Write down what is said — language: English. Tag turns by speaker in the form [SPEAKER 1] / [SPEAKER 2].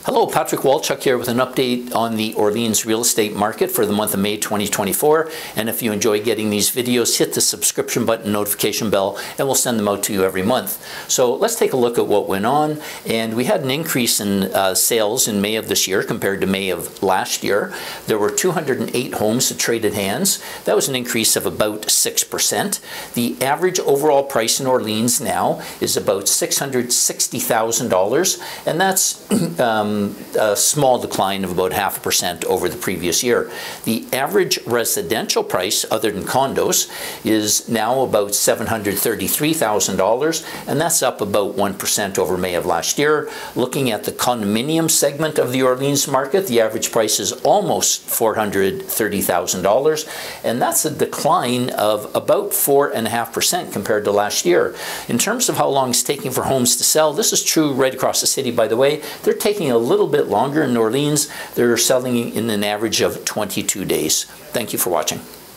[SPEAKER 1] Hello, Patrick Walchuk here with an update on the Orleans real estate market for the month of May 2024. And if you enjoy getting these videos, hit the subscription button, notification bell, and we'll send them out to you every month. So let's take a look at what went on. And we had an increase in sales in May of this year compared to May of last year. There were 208 homes that traded hands. That was an increase of about 6%. The average overall price in Orleans now is about $660,000, and that's a small decline of about 0.5% over the previous year. The average residential price, other than condos, is now about $733,000, and that's up about 1% over May of last year. Looking at the condominium segment of the Orleans market, the average price is almost $430,000, and that's a decline of about 4.5% compared to last year. In terms of how long it's taking for homes to sell, this is true right across the city, by the way. They're taking a little bit longer in Orleans. They're selling in an average of 22 days. Thank you for watching.